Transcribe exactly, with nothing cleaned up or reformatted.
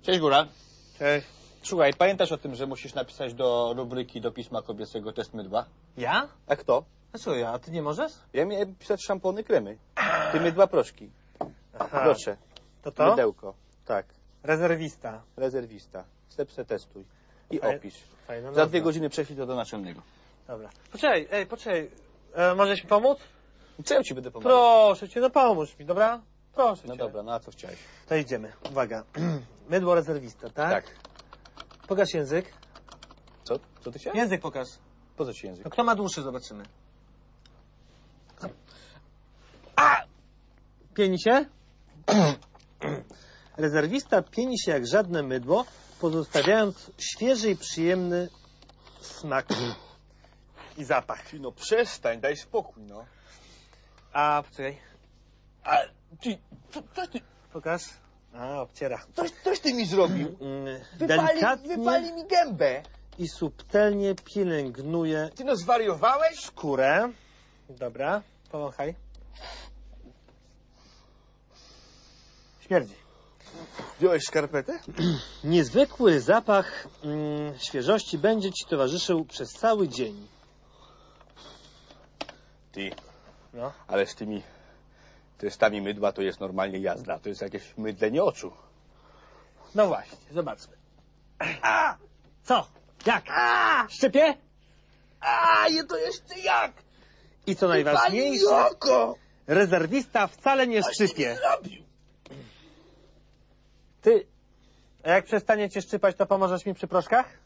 Cześć, Góral. Cześć. Słuchaj, pamiętasz o tym, że musisz napisać do rubryki do pisma kobiecego test mydła? Ja? A kto? A co ja? A ty nie możesz? Ja miałem pisać szampony, kremy. Ty mydła, proszki. Aha. Proszę. To to? Mydełko. Tak. Rezerwista. Rezerwista. Step se testuj. I Faj- opisz. Fajna Za nazwa. dwie godziny prześlij to do naczelnego. Dobra. Poczekaj, ej, poczekaj. E, możesz mi pomóc? Co ja ci będę pomagał? Proszę cię, no pomóż mi, dobra? Proszę No cię. dobra, no a co chciałeś? To idziemy. Uwaga. Mydło rezerwista, tak? Tak. Pokaż język. Co? Co ty chciałeś? Język pokaż. Po co ci język? No kto ma dłuższy, zobaczymy. A! Pieni się? Rezerwista pieni się jak żadne mydło, pozostawiając świeży i przyjemny smak i zapach. No przestań, daj spokój, no. A, poczekaj. A ty, co, coś ty, Pokaż. A, obciera. coś, coś ty mi zrobił. Mm, Wypali, Delikatnie wypali mi gębę. i subtelnie pielęgnuje Ty no zwariowałeś? skórę. Dobra, powąchaj. Śmierdzi. Wziąłeś skarpetę? Niezwykły zapach mm, świeżości będzie ci towarzyszył przez cały dzień. Ty, No. ale z tymi testami mydła to jest normalnie jazda. To jest jakieś mydlenie oczu. No właśnie, zobaczmy. A! Co? Jak? A! Szczypie? A, je to jeszcze jak? I co najważniejsze, oko! rezerwista wcale nie Coś ty mi szczypie. zrobił. Ty, a jak przestanie cię szczypać, to pomożesz mi przy proszkach?